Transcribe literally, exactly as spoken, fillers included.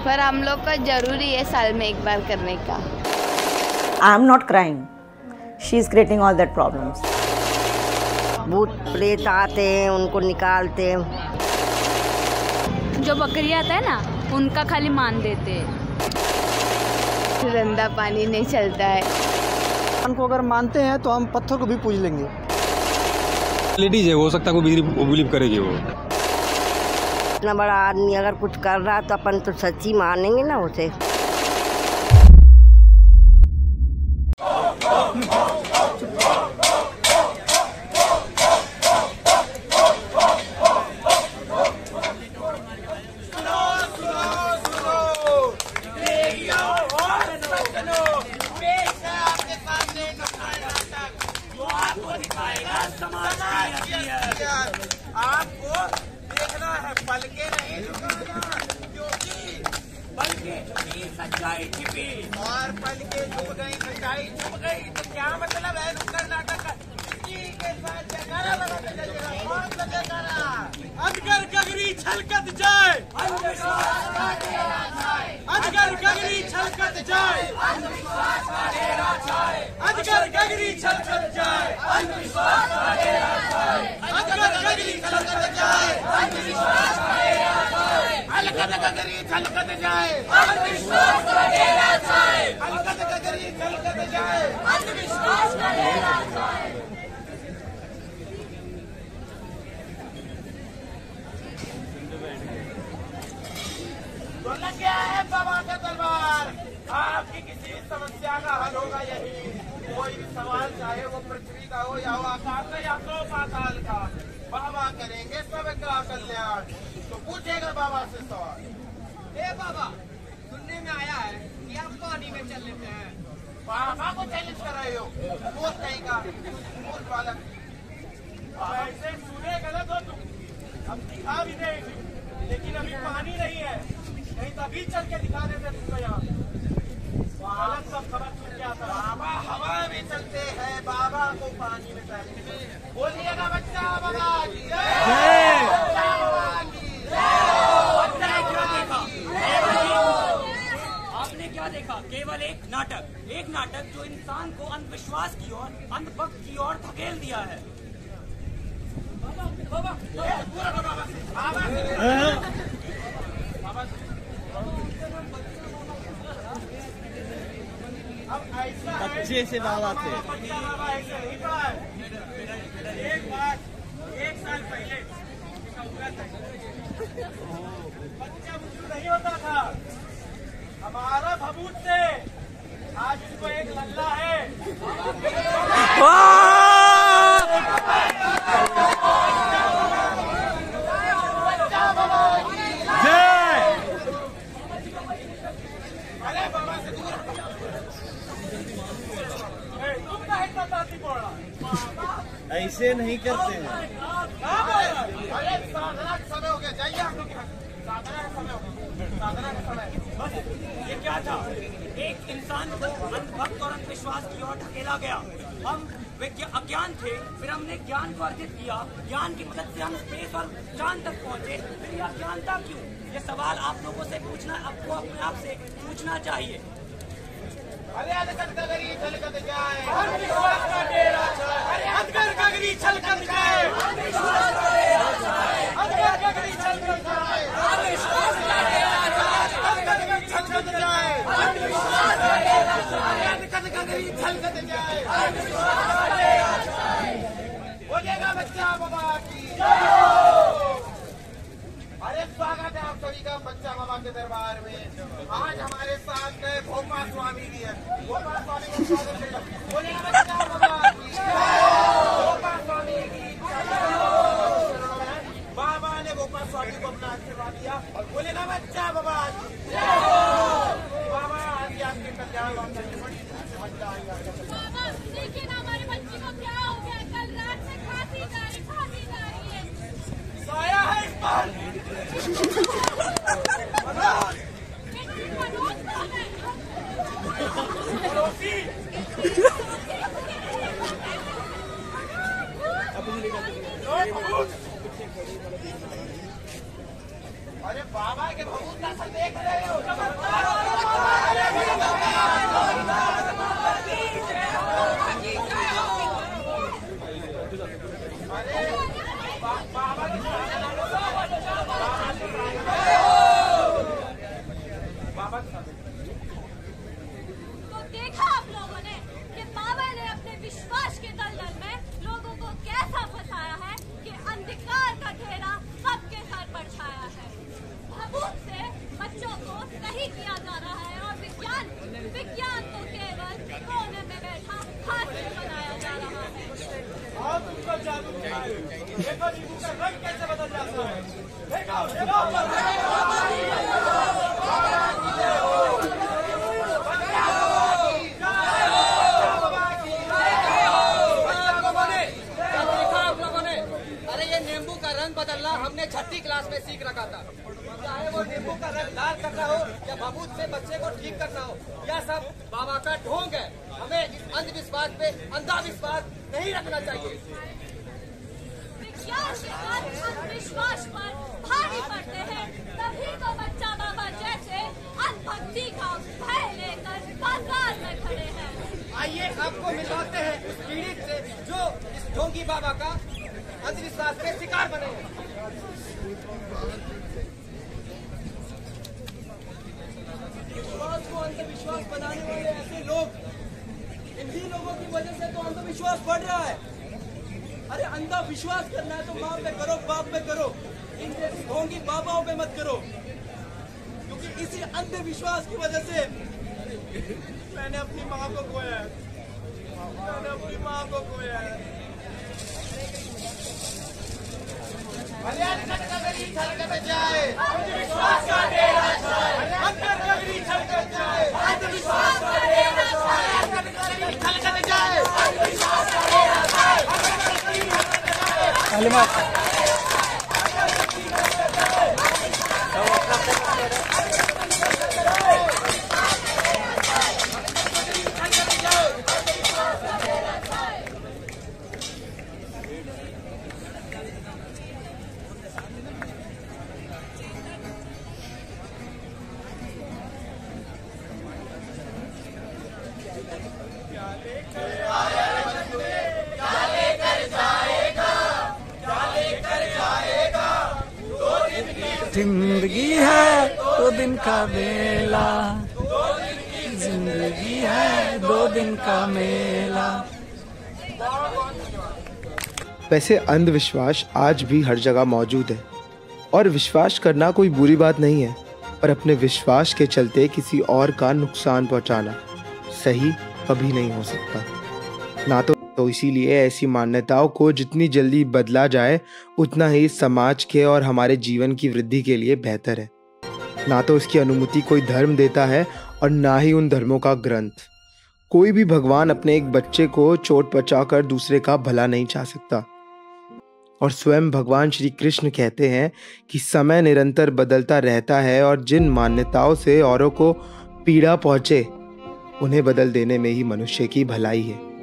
पर हम लोग का जरूरी है साल में एक बार करने का। I am not crying, she is creating all that problems. भूत प्रेत आते हैं, उनको निकालते हैं। जो बकरी आता है ना, उनका खाली मान देते हैं। गंदा पानी नहीं चलता है। उनको अगर मानते हैं तो हम पत्थर को भी पूज लेंगे। लेडीज है, हो सकता है वो बिलीव करेगी। वो इतना बड़ा आदमी अगर कुछ कर रहा है तो अपन तो सच्ची मानेंगे ना उसे। आपको देखना है, पलके नहीं झुकाना, क्योंकि पलके झुकी सच्चाई छिपी, और पलके झुक गई सच्चाई छुप गई। तो क्या मतलब है नुक्कड़ नाटक का? इसी के साथ जयकारा लगाते चलिएगा। कौन सा जयकारा? अजगर गगरी छलकत जाए, अजगर गगरी छलकत जाए, अजगर गगरी छलकत जाए, अजगर गगरी छलकत जाए, अलकत गगरी छलकत जाए, अंधविश्वास का डेरा जाए, अलकत गगरी छलकत जाए, अंधविश्वास का डेरा जाए। तो लग गया है बाबा का दरबार। आपकी किसी समस्या का हल होगा यही। कोई भी सवाल, चाहे वो पृथ्वी का हो या वो आकाश का या तो पाताल का, बाबा करेंगे सबका कल्याण। तो पूछेगा बाबा से सवाल। ए बाबा, सुनने में आया है कि आप पानी में चल लेते हैं। बाबा को चैलेंज कर रहे हो? वो कहीं का मूल बालक। ऐसे सुने गलत हो तुम। अब दिखा भी देंगे, लेकिन अभी पानी नहीं है। नहीं तभी चल के दिखा देते तुमको यहाँ। गलत सब खबर सुन के आता। बाबा हवा में चलते हैं, बाबा को पानी में तैरते हैं। बोलिएगा बच्चा बाबा की जय, बच्चा बाबा की जय। आपने क्या देखा? आपने क्या देखा? केवल एक नाटक, एक नाटक जो इंसान को अंधविश्वास की ओर, अंधभक्त की ओर धकेल दिया है। बाबा बाबा अच्छे से बाबा थे। बच्चा बाबा ऐसे नहीं पड़ा है। एक बार एक साल पहले बच्चा मुझे नहीं होता था। हमारा भभूत से आज इसको एक लल्ला है। अरे बाबा से दूर तुम नहीं बताती बोला। ऐसे नहीं करते हैं। अरे साधना का समय हो गया, जाइए आप लोग। साधना का समय हो गया, साधना का समय। बस ये क्या था? एक इंसान को अंधभक्त और अंधविश्वास की ओर ढकेला गया। हम वे अज्ञान थे, फिर हमने ज्ञान को अर्जित किया। ज्ञान की मदद से हम स्पेस और चांद तक पहुंचे। फिर यह अज्ञानता क्यों? ये सवाल आप लोगों से पूछना, आपको अपने आप से पूछना चाहिए। अरे अजगर गगरी छलकत जाए, अंधविश्वास का डेरा जाए। अरे अजगर गगरी छलकत जाए, अंधविश्वास का डेरा जाए। अजगर गगरी छलकत जाए, अंधविश्वास का डेरा जाए। अजगर गगरी छलकत जाए, अंधविश्वास का डेरा जाए। अजगर गगरी छलकत जाए, अंधविश्वास का डेरा जाए। बोलिएगा बच्चा बाबा की जय। अरे स्वागत है आप सभी का बच्चा बाबा के दरबार में। आज हमारे साथ भोपा स्वामी भी है। भोपा स्वामी को स्वागत है। बोलिए बच्चा बाबा की जय। भोपा स्वामी की बाबा ने भोपा स्वामी को अपना आशीर्वाद दिया। बोलेगा बच्चा बाबा की जय। बाबा आज आपके कल्याण बाबा देखिए ना, हमारे बच्चे को क्या हो गया? कल रात से खाती जा रही खाती जा रही है। साया है इस बार। अरे बाबा के भभूत का देख रहे हो? बखेरा सबके सर पर छाया है। भभूत से बच्चों को सही किया जा रहा है और विज्ञान विज्ञान को केवल कोने में बैठा हास्य बनाया जा रहा है। और तुमको जादू दिखाए, देखो नींबू का रंग कैसे बदल जाता है। देखो देखो बदलना हमने छठी क्लास में सीख रखा था। चाहे वो नींबू का रंग लाल करना हो या भभूत से बच्चे को ठीक करना हो, यह सब बाबा का ढोंग है। हमें इस अंधविश्वास पे अंधाविश्वास नहीं रखना चाहिए। विज्ञान के साथ अंधविश्वास पर भारी पड़ते हैं, तभी तो बच्चा बाबा जैसे अंधभक्ति का भय लेकर बाजार में खड़े हैं। आइए आपको मिलवाते हैं उस पीड़ित से जो इस ढोंगी बाबा का अंधविश्वास के शिकार बने हैं। विश्वास को अंधविश्वास बनाने वाले ऐसे लोग, इन्हीं लोगों की वजह से तो अंधविश्वास बढ़ रहा है। अरे अंधा विश्वास करना है तो माँ पे करो, बाप पे करो, इन जैसी ढोंगी बाबाओं पे मत करो, क्योंकि इसी अंधविश्वास की वजह से मैंने अपनी माँ को खोया है। मैंने अपनी माँ को खोया है। अंधविश्वास का डेरा छाए, अंदर नगरी छलक जाए, अंधविश्वास का डेरा छाए, अंदर नगरी छलक जाए, अंधविश्वास का डेरा छाए, अंदर नगरी छलक जाए। जिंदगी है दो दिन का मेला, जिंदगी है दो दिन का मेला। वैसे अंधविश्वास आज भी हर जगह मौजूद है और विश्वास करना कोई बुरी बात नहीं है, पर अपने विश्वास के चलते किसी और का नुकसान पहुंचाना सही कभी नहीं हो सकता। ना तो तो इसीलिए ऐसी मान्यताओं को जितनी जल्दी बदला जाए उतना ही समाज के और हमारे जीवन की वृद्धि के लिए बेहतर है। ना तो इसकी अनुमति कोई धर्म देता है और ना ही उन धर्मों का ग्रंथ। कोई भी भगवान अपने एक बच्चे को चोट पहुंचाकर दूसरे का भला नहीं चाह सकता। और स्वयं भगवान श्री कृष्ण कहते हैं कि समय निरंतर बदलता रहता है और जिन मान्यताओं से औरों को पीड़ा पहुंचे उन्हें बदल देने में ही मनुष्य की भलाई है।